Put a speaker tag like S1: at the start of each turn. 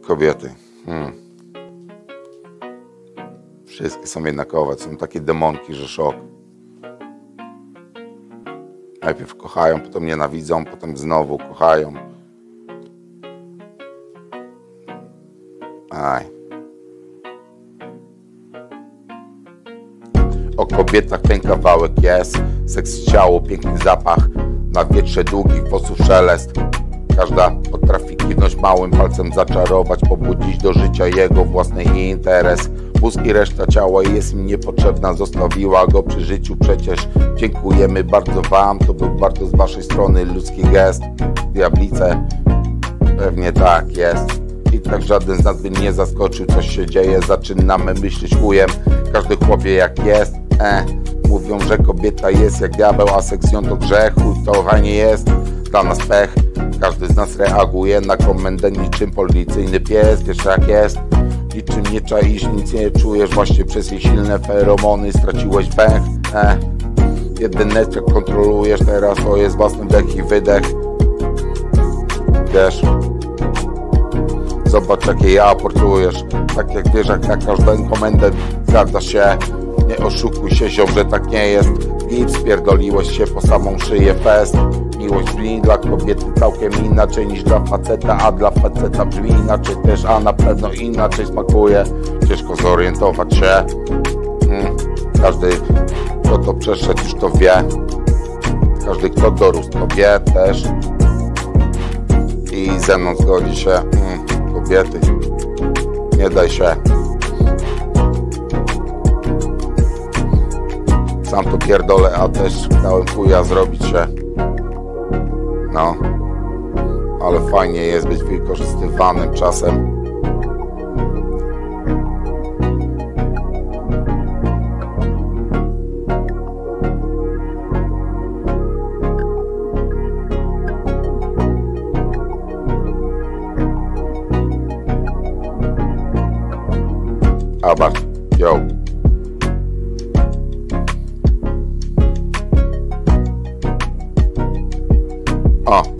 S1: Kobiety. Wszystkie są jednakowe. Są takie demonki, że szok. Najpierw kochają, potem nienawidzą, potem znowu kochają. Aj. O kobietach ten kawałek jest. Seks ciało, piękny zapach. Na wietrze długich włosów szelest. Każda potrafi kiwnąć małym palcem, zaczarować, pobudzić do życia jego własny interes. Mózg i reszta ciała jest im niepotrzebna, zostawiła go przy życiu przecież. Dziękujemy bardzo wam, to był bardzo z waszej strony ludzki gest. Diablice, pewnie tak jest. I tak żaden z nas by nie zaskoczył, coś się dzieje, zaczynamy myśleć chujem. Każdy chłopie jak jest, mówią, że kobieta jest jak diabeł, a seks ją to grzech, chuj to fajnie jest, dla nas pech. Każdy z nas reaguje na komendę niczym policyjny pies, wiesz jak jest. Niczym nie czaisz, nic nie czujesz, właśnie przez jej silne feromony straciłeś węch. Jedyneczek kontrolujesz, teraz to jest własny wdech i wydech. Wiesz, zobacz jakie ja portujesz, tak jak wiesz, jak na każdą komendę zgadzasz się. Nie oszukuj się ziom, że tak nie jest. Gips, pierdoliłeś się po samą szyję fest. Miłość brzmi dla kobiety całkiem inaczej niż dla faceta, a dla faceta brzmi inaczej też, a na pewno inaczej smakuje. Ciężko zorientować się. Każdy, kto to przeszedł, już to wie. Każdy, kto dorósł, to wie też. I ze mną zgodzi się. Kobiety, nie daj się. Sam to pierdolę, a też dałem chuja zrobić się. No, ale fajnie jest być wykorzystywanym czasem. Abart, yo. O.